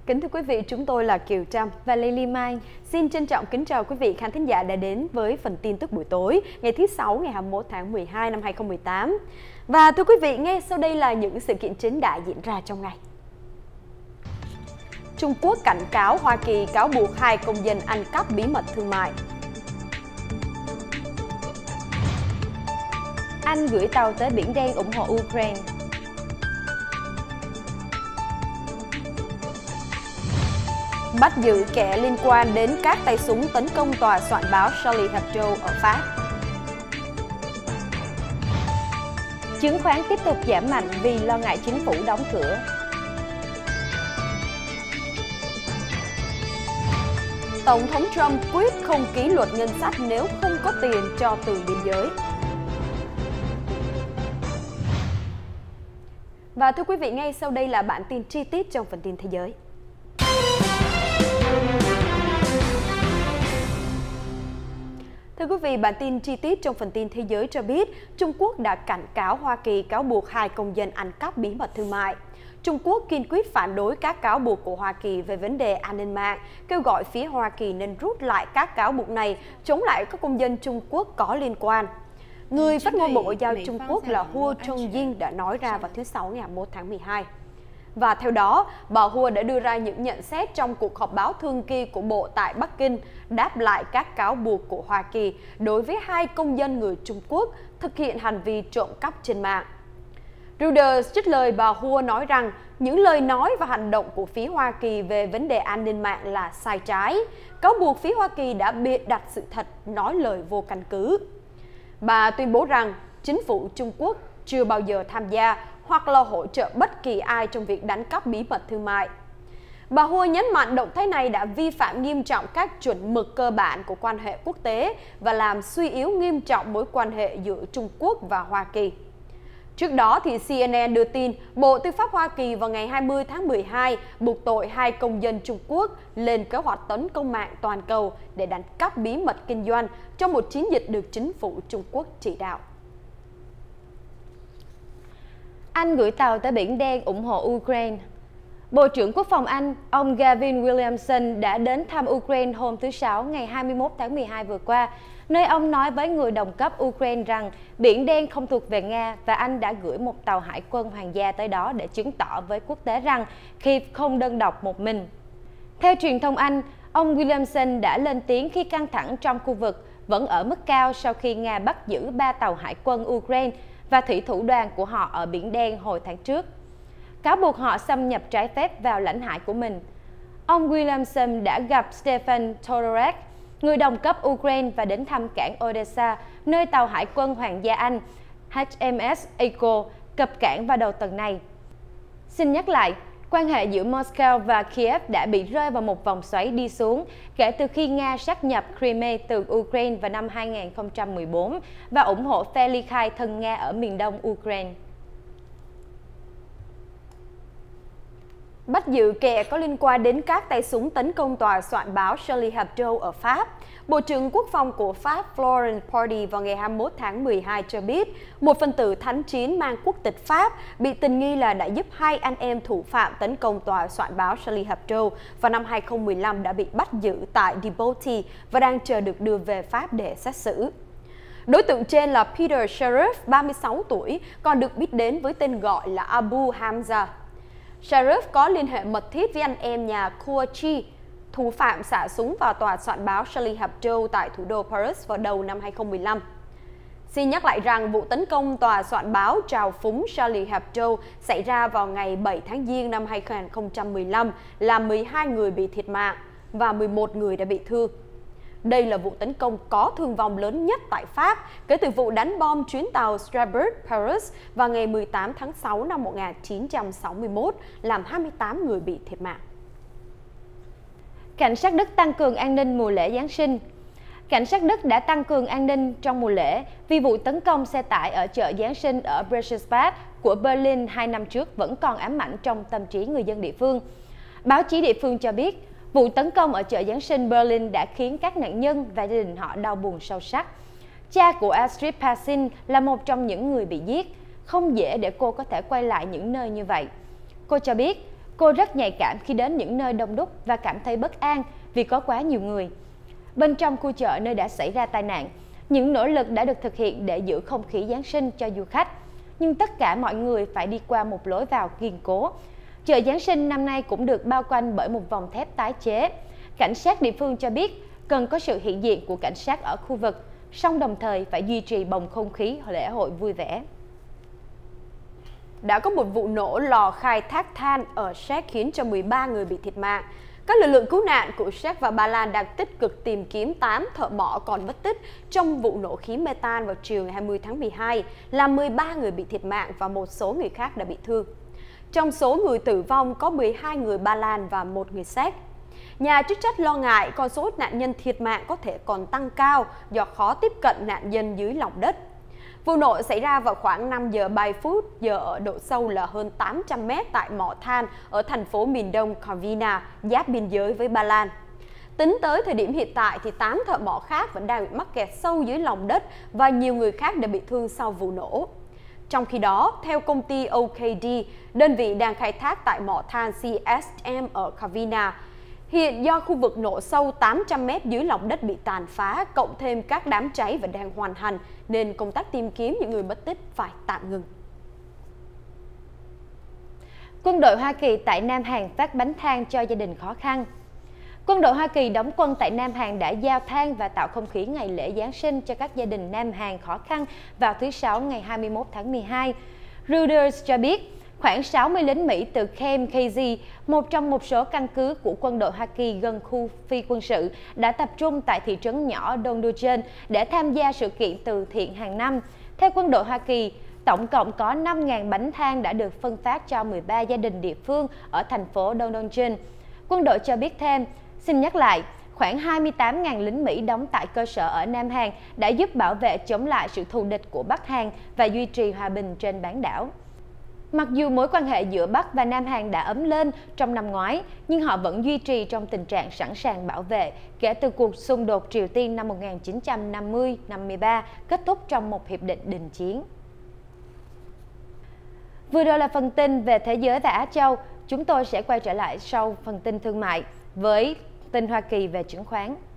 Kính thưa quý vị, chúng tôi là Kiều Trâm và Lily Mai. Xin trân trọng kính chào quý vị khán thính giả đã đến với phần tin tức buổi tối ngày thứ Sáu ngày 21 tháng 12 năm 2018. Và thưa quý vị, ngay sau đây là những sự kiện chính đã diễn ra trong ngày. Trung Quốc cảnh cáo Hoa Kỳ cáo buộc 2 công dân ăn cắp bí mật thương mại. Anh gửi tàu tới Biển Đen ủng hộ Ukraine. Bắt giữ kẻ liên quan đến các tay súng tấn công tòa soạn báo Charlie Hebdo ở Pháp. Chứng khoán tiếp tục giảm mạnh vì lo ngại chính phủ đóng cửa. Tổng thống Trump quyết không ký luật ngân sách nếu không có tiền cho từ biên giới. Và thưa quý vị, ngay sau đây là bản tin chi tiết trong phần tin thế giới. Thưa quý vị, bản tin chi tiết trong phần tin thế giới cho biết Trung Quốc đã cảnh cáo Hoa Kỳ cáo buộc 2 công dân ăn cắp bí mật thương mại. Trung Quốc kiên quyết phản đối các cáo buộc của Hoa Kỳ về vấn đề an ninh mạng, kêu gọi phía Hoa Kỳ nên rút lại các cáo buộc này chống lại các công dân Trung Quốc có liên quan. Người phát ngôn Bộ Ngoại giao Trung Quốc là Hua Chunying đã nói ra vào thứ Sáu ngày 21 tháng 12. Và theo đó, bà Hua đã đưa ra những nhận xét trong cuộc họp báo thường kỳ của Bộ tại Bắc Kinh, đáp lại các cáo buộc của Hoa Kỳ đối với 2 công dân người Trung Quốc thực hiện hành vi trộm cắp trên mạng. Reuters trích lời bà Hua nói rằng những lời nói và hành động của phía Hoa Kỳ về vấn đề an ninh mạng là sai trái, cáo buộc phía Hoa Kỳ đã bịa đặt sự thật, nói lời vô căn cứ. Bà tuyên bố rằng chính phủ Trung Quốc chưa bao giờ tham gia hoặc là hỗ trợ bất kỳ ai trong việc đánh cắp bí mật thương mại. Bà Hua nhấn mạnh động thái này đã vi phạm nghiêm trọng các chuẩn mực cơ bản của quan hệ quốc tế và làm suy yếu nghiêm trọng mối quan hệ giữa Trung Quốc và Hoa Kỳ. Trước đó, thì CNN đưa tin Bộ Tư pháp Hoa Kỳ vào ngày 20 tháng 12 buộc tội 2 công dân Trung Quốc lên kế hoạch tấn công mạng toàn cầu để đánh cắp bí mật kinh doanh trong một chiến dịch được chính phủ Trung Quốc chỉ đạo. Anh gửi tàu tới Biển Đen ủng hộ Ukraine. Bộ trưởng Quốc phòng Anh, ông Gavin Williamson đã đến thăm Ukraine hôm thứ Sáu ngày 21 tháng 12 vừa qua, nơi ông nói với người đồng cấp Ukraine rằng Biển Đen không thuộc về Nga và Anh đã gửi một tàu hải quân hoàng gia tới đó để chứng tỏ với quốc tế rằng Kyiv không đơn độc một mình. Theo truyền thông Anh, ông Williamson đã lên tiếng khi căng thẳng trong khu vực vẫn ở mức cao sau khi Nga bắt giữ 3 tàu hải quân Ukraine và thủy thủ đoàn của họ ở Biển Đen hồi tháng trước, cáo buộc họ xâm nhập trái phép vào lãnh hải của mình. Ông Williamson đã gặp Stefan Todorak, người đồng cấp Ukraine, và đến thăm cảng Odessa, nơi tàu hải quân Hoàng gia Anh HMS Echo cập cảng vào đầu tuần này. Xin nhắc lại, quan hệ giữa Moscow và Kiev đã bị rơi vào một vòng xoáy đi xuống kể từ khi Nga sáp nhập Crimea từ Ukraine vào năm 2014 và ủng hộ phe ly khai thân Nga ở miền đông Ukraine. Bắt giữ kẻ có liên quan đến các tay súng tấn công tòa soạn báo Charlie Hebdo ở Pháp. Bộ trưởng Quốc phòng của Pháp Florent Parly vào ngày 21 tháng 12 cho biết một phần tử thánh chiến mang quốc tịch Pháp bị tình nghi là đã giúp 2 anh em thủ phạm tấn công tòa soạn báo Charlie Hebdo vào năm 2015 đã bị bắt giữ tại Djibouti và đang chờ được đưa về Pháp để xét xử. Đối tượng trên là Peter Sharif, 36 tuổi, còn được biết đến với tên gọi là Abu Hamza. Sharif có liên hệ mật thiết với anh em nhà Kouachi, thủ phạm xả súng vào tòa soạn báo Charlie Hebdo tại thủ đô Paris vào đầu năm 2015. Xin nhắc lại rằng vụ tấn công tòa soạn báo trào phúng Charlie Hebdo xảy ra vào ngày 7 tháng Giêng năm 2015, làm 12 người bị thiệt mạng và 11 người đã bị thương. Đây là vụ tấn công có thương vong lớn nhất tại Pháp kể từ vụ đánh bom chuyến tàu Strasbourg Paris vào ngày 18 tháng 6 năm 1961, làm 28 người bị thiệt mạng. Cảnh sát Đức tăng cường an ninh mùa lễ Giáng sinh. Cảnh sát Đức đã tăng cường an ninh trong mùa lễ vì vụ tấn công xe tải ở chợ Giáng sinh ở Breitscheid của Berlin 2 năm trước vẫn còn ám ảnh trong tâm trí người dân địa phương. Báo chí địa phương cho biết, vụ tấn công ở chợ Giáng sinh Berlin đã khiến các nạn nhân và gia đình họ đau buồn sâu sắc. Cha của Astrid Passin là một trong những người bị giết. Không dễ để cô có thể quay lại những nơi như vậy. Cô cho biết, Cô rất nhạy cảm khi đến những nơi đông đúc và cảm thấy bất an vì có quá nhiều người. Bên trong khu chợ nơi đã xảy ra tai nạn, những nỗ lực đã được thực hiện để giữ không khí Giáng sinh cho du khách. Nhưng tất cả mọi người phải đi qua một lối vào kiên cố. Chợ Giáng sinh năm nay cũng được bao quanh bởi một vòng thép tái chế. Cảnh sát địa phương cho biết cần có sự hiện diện của cảnh sát ở khu vực, song đồng thời phải duy trì bầu không khí lễ hội vui vẻ. Đã có một vụ nổ lò khai thác than ở Séc khiến cho 13 người bị thiệt mạng. Các lực lượng cứu nạn của Séc và Ba Lan đang tích cực tìm kiếm 8 thợ mỏ còn mất tích trong vụ nổ khí metan vào chiều ngày 20 tháng 12, làm 13 người bị thiệt mạng và một số người khác đã bị thương. Trong số người tử vong có 12 người Ba Lan và 1 người Séc. Nhà chức trách lo ngại con số nạn nhân thiệt mạng có thể còn tăng cao do khó tiếp cận nạn nhân dưới lòng đất. Vụ nổ xảy ra vào khoảng 5 giờ 30 phút giờ ở độ sâu là hơn 800 mét tại mỏ than ở thành phố miền đông Kovina, giáp biên giới với Ba Lan. Tính tới thời điểm hiện tại thì 8 thợ mỏ khác vẫn đang bị mắc kẹt sâu dưới lòng đất và nhiều người khác đã bị thương sau vụ nổ. Trong khi đó, theo công ty OKD, đơn vị đang khai thác tại mỏ than CSM ở Kovina, hiện do khu vực nổ sâu 800 mét dưới lòng đất bị tàn phá, cộng thêm các đám cháy vẫn đang hoàn thành, nên công tác tìm kiếm những người mất tích phải tạm ngừng. Quân đội Hoa Kỳ tại Nam Hàn phát bánh than cho gia đình khó khăn. Quân đội Hoa Kỳ đóng quân tại Nam Hàn đã giao than và tạo không khí ngày lễ Giáng sinh cho các gia đình Nam Hàn khó khăn vào thứ Sáu ngày 21 tháng 12. Reuters cho biết, khoảng 60 lính Mỹ từ Camp Casey, một trong một số căn cứ của quân đội Hoa Kỳ gần khu phi quân sự, đã tập trung tại thị trấn nhỏ Dongdocheon để tham gia sự kiện từ thiện hàng năm. Theo quân đội Hoa Kỳ, tổng cộng có 5.000 bánh than đã được phân phát cho 13 gia đình địa phương ở thành phố Dongdocheon. Quân đội cho biết thêm, xin nhắc lại, khoảng 28.000 lính Mỹ đóng tại cơ sở ở Nam Hàn đã giúp bảo vệ chống lại sự thù địch của Bắc Hàn và duy trì hòa bình trên bán đảo. Mặc dù mối quan hệ giữa Bắc và Nam Hàn đã ấm lên trong năm ngoái, nhưng họ vẫn duy trì trong tình trạng sẵn sàng bảo vệ kể từ cuộc xung đột Triều Tiên năm 1950-53 kết thúc trong một hiệp định đình chiến. Vừa rồi là phần tin về thế giới và Á Châu. Chúng tôi sẽ quay trở lại sau phần tin thương mại với tin Hoa Kỳ về chứng khoán.